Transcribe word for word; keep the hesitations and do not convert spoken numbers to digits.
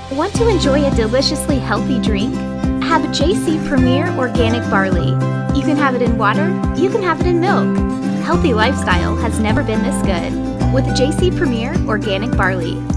Want to enjoy a deliciously healthy drink? Have J C Premier Organic Barley. You can have it in water, you can have it in milk. Healthy lifestyle has never been this good with J C Premier Organic Barley.